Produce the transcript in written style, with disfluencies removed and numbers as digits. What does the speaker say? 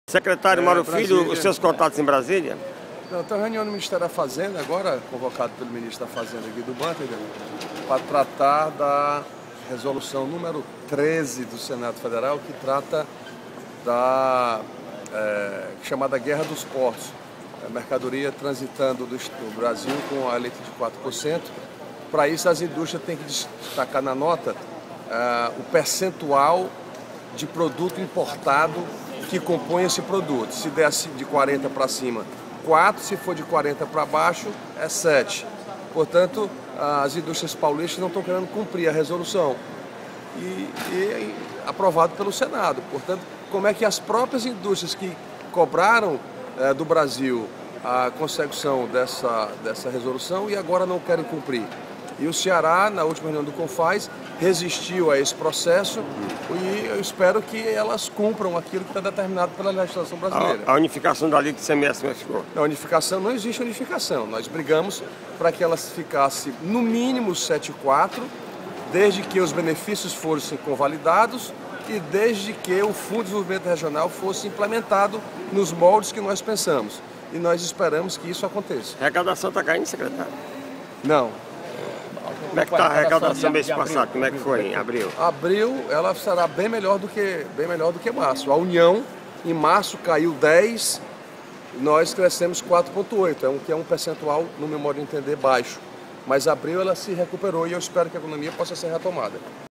Secretário Mauro Filho, os seus contatos em Brasília? Não, tem uma reunião no Ministério da Fazenda, agora convocado pelo ministro da Fazenda aqui do Banter, para tratar da resolução número 13 do Senado Federal, que trata da chamada Guerra dos Portos. A mercadoria transitando do Brasil com a alíquota de 4%. Para isso, as indústrias têm que destacar na nota o percentual de produto importado que compõe esse produto. Se der de 40 para cima, 4, se for de 40 para baixo, é 7. Portanto, as indústrias paulistas não estão querendo cumprir a resolução e aprovado pelo Senado. Portanto, como é que as próprias indústrias que cobraram do Brasil a consecução dessa resolução e agora não querem cumprir? E o Ceará, na última reunião do CONFAZ, resistiu a esse processo e eu espero que elas cumpram aquilo que está determinado pela legislação brasileira. A unificação da alíquota de ICMS ficou? A unificação, não existe unificação. Nós brigamos para que elas ficassem no mínimo 7,4, desde que os benefícios fossem convalidados e desde que o Fundo de Desenvolvimento Regional fosse implementado nos moldes que nós pensamos. E nós esperamos que isso aconteça. A arrecadação está caindo, secretário? Não. Como é que está a arrecadação mês passado? Como é que foi em abril? Abril, ela será bem melhor do que março. A União, em março, caiu 10, nós crescemos 4,8, que é um percentual, no meu modo de entender, baixo. Mas abril ela se recuperou e eu espero que a economia possa ser retomada.